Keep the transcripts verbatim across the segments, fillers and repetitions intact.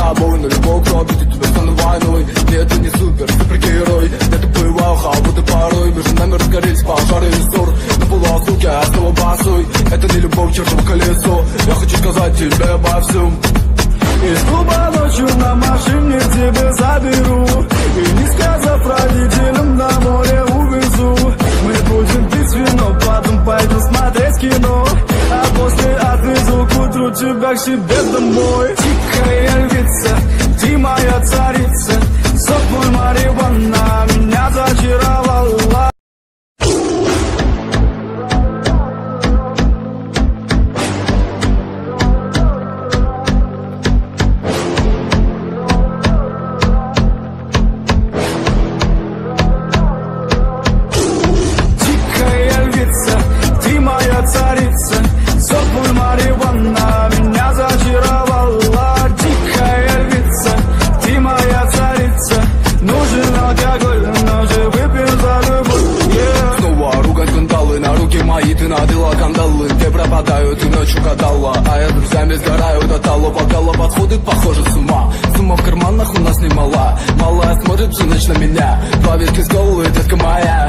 тобой на любой кровь, веду тебя стану войной. Нет, ты не супер, супергерой. Где-то пылал хаос, и порой между нами разгорелись пожары и ссор. На полуосуке я снова босой. Это не любовь, чертово колесо. Я хочу сказать тебе обо всем. Из клуба ночью на машине тебя заберу, и не сказав родителям, на море увезу. Мы будем пить вино, потом пойдем смотреть кино, а после отвезу к утру тебя к себе домой. Тихая львица, ты моя царица, сок мой марихуана меня зачаровала. Царица, сок мой марихуана меня зачаровала. Дикая львица, ты моя царица. Нужен алкоголь, но же выпьем за любовь, yeah. Снова ругать скандалы, на руки мои ты надела кандалы. Где пропадаю, ты ночью гадала, а я с друзьями сгораю до тала. Бокала подходит, похоже, с ума. Сумма в карманах у нас немала. Малая смотрит всю ночь на меня. Два виски с головы, детка моя.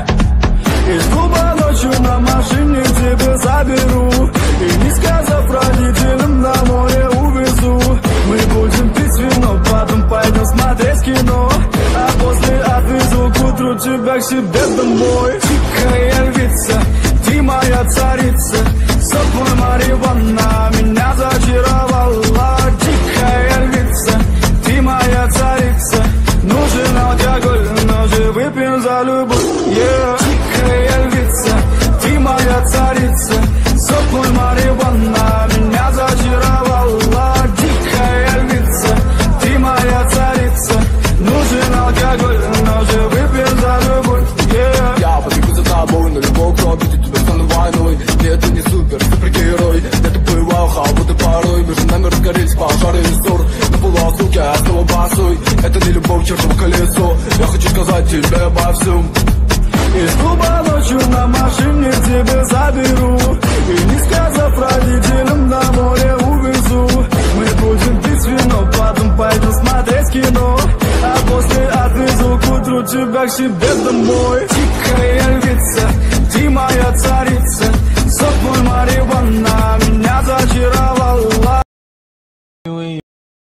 Из клуба ночью на машине тебя заберу, и не сказав родителям, на море увезу. Мы будем пить вино, потом пойдем смотреть кино, а после отвезу к утру тебя к себе домой. Тихая львица, ты моя царица, сок мой марихуана меня зачаровала. Тихая львица, ты моя царица. Нужен алкоголь, но же выпьем за любовь, yeah. Тихая львица, ты моя царица, сок мой марихуана меня зачаровала. Тихая львица, ты моя царица. Нужен алкоголь, но же выпьем за любовь, yeah. Я побегу за тобой на любой кровь, веду тебя стану войной. Нет, ты не супер, супергерой. Где-то пылал хаос, и порой между нами разгорелись пожары и ссор. На полуосуке я снова босой. Это не любовь, чертово колесо. Я хочу сказать тебе обо всем. Из клуба ночью на машине тебя заберу, и не сказав родителям, на море увезу. Мы будем пить вино, потом пойдем смотреть кино, а после отвезу к утру тебя к себе домой. Тихая львица,